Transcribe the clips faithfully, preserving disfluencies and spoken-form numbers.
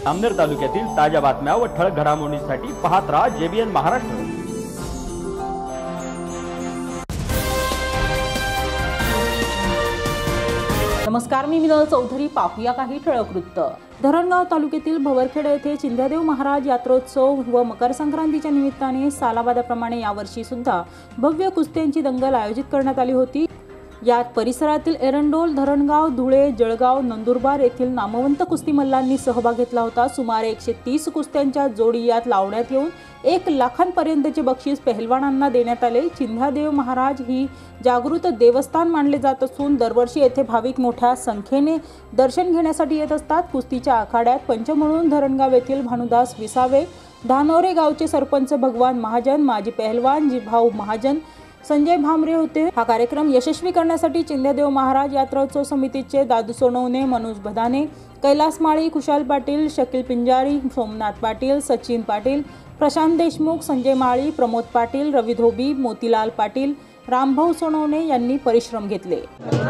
अमनेर तालुक्यातील ताज्या बातम्या व ठळक घडामोडींसाठी पाहत राहा जेबीएन महाराष्ट्र। नमस्कार, मी मिनल चौधरी। पाहूया काही ठळक वृत्त। धरणगाव तालुक्यातील भवरखेडा येथे चिंध्यादेव महाराज यात्रोत्सव व मकर संक्रांतीच्या निमित्ताने सालाबादाप्रमाणे यावर्षी सुद्धा भव्य कुस्त्यांची दंगल आयोजित करण्यात आली होती। यात परिसरातील एरंडोल, धरणगाव, धुळे, जळगाव, नंदुरबार येथील नामवंत कुस्ती मल्लांनी सहभाग घेतला होता। सुमारे एकशे तीस कुस्त्यांच्या जोडी यात लावण्यात येऊन एक लाखांपर्यंतचे बक्षीस पहलवानांना देण्यात आले। चिंध्यादेव महाराज ही जागृत देवस्थान मानले जात असून दरवर्षी येथे भाविक मोठ्या संख्येने दर्शन घेण्यासाठी येत असतात। कुस्तीच्या आखाड्यात पंच म्हणून धरणगाव येथील भानुदास विसावे, धानोरे गावचे सरपंच भगवान महाजन, माजी पहलवान जिभाऊ महाजन, संजय भामरे होते। हा कार्यक्रम यशस्वी करण्यासाठी चिंध्यादेव महाराज यात्रोत्सव समितीचे दादू सोनवणे, मनोज बदाने, कैलास माळी, खुशाल पाटील, शकील पिंजारी, सोमनाथ पाटील, सचिन पाटील, प्रशांत देशमुख, संजय माळी, प्रमोद पाटील, रवी धोबी, मोतीलाल पाटील, रामभाऊ सोनवणे यांनी परिश्रम घेतले।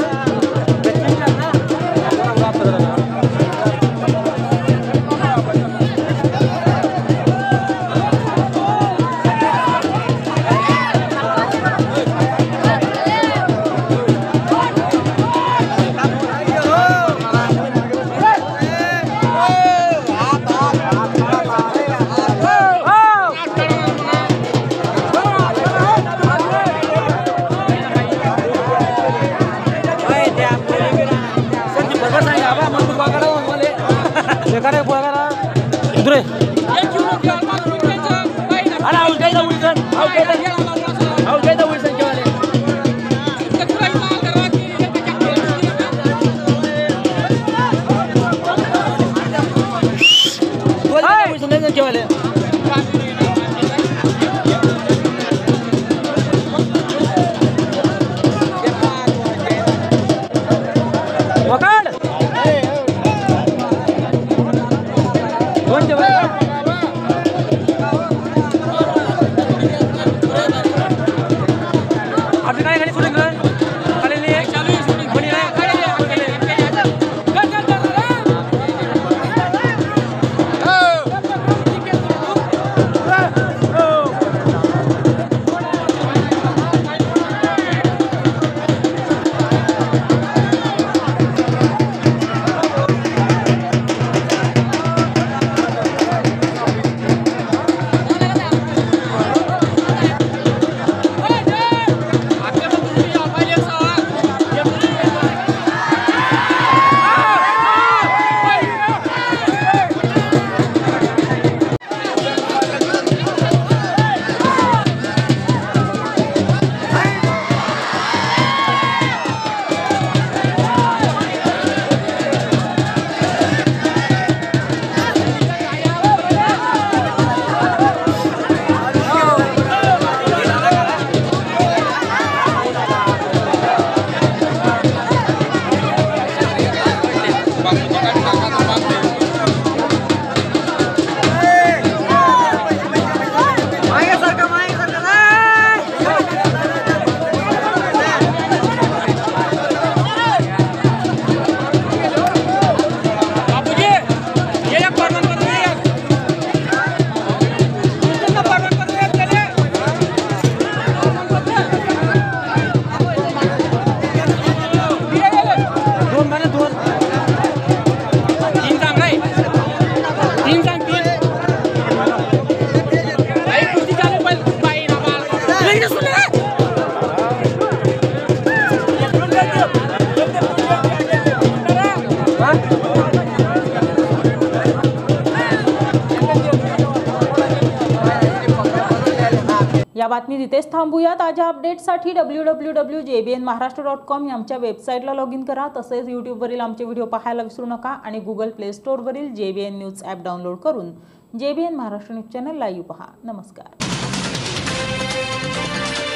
या बातमी इथेच थांबूया। ताज्या अपडेट्ससाठी W W W dot J B N Maharashtra dot com या आमच्या वेबसाईटला लॉग इन करा। तसेच यूट्यूबवरील आमचे व्हिडिओ पाहायला विसरू नका आणि गुगल प्ले स्टोअरवरील J B N news app download करून J B N Maharashtra news channel live पहा। नमस्कार।